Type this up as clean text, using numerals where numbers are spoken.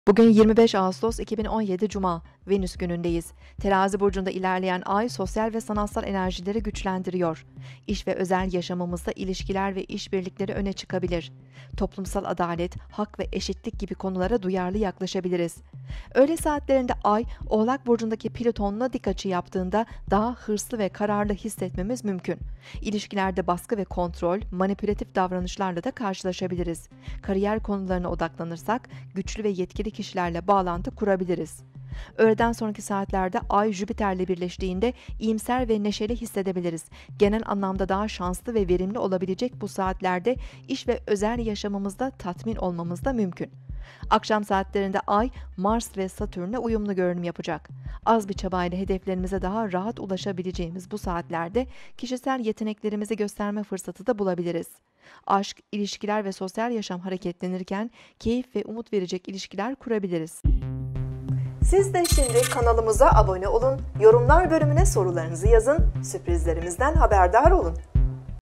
Bugün 25 Ağustos 2017 Cuma, Venüs günündeyiz. Terazi burcunda ilerleyen ay sosyal ve sanatsal enerjileri güçlendiriyor. İş ve özel yaşamımızda ilişkiler ve işbirlikleri öne çıkabilir. Toplumsal adalet, hak ve eşitlik gibi konulara duyarlı yaklaşabiliriz. Öğle saatlerinde ay, Oğlak burcundaki Plüton'la dik açı yaptığında daha hırslı ve kararlı hissetmemiz mümkün. İlişkilerde baskı ve kontrol, manipülatif davranışlarla da karşılaşabiliriz. Kariyer konularına odaklanırsak, güçlü ve yetkili kişilerle bağlantı kurabiliriz. Öğleden sonraki saatlerde Ay Jüpiter'le birleştiğinde iyimser ve neşeli hissedebiliriz. Genel anlamda daha şanslı ve verimli olabilecek bu saatlerde iş ve özel yaşamımızda tatmin olmamız da mümkün. Akşam saatlerinde Ay, Mars ve Satürn'le uyumlu görünüm yapacak. Az bir çabayla hedeflerimize daha rahat ulaşabileceğimiz bu saatlerde kişisel yeteneklerimizi gösterme fırsatı da bulabiliriz. Aşk, ilişkiler ve sosyal yaşam hareketlenirken keyif ve umut verecek ilişkiler kurabiliriz. Siz de şimdi kanalımıza abone olun, yorumlar bölümüne sorularınızı yazın, sürprizlerimizden haberdar olun.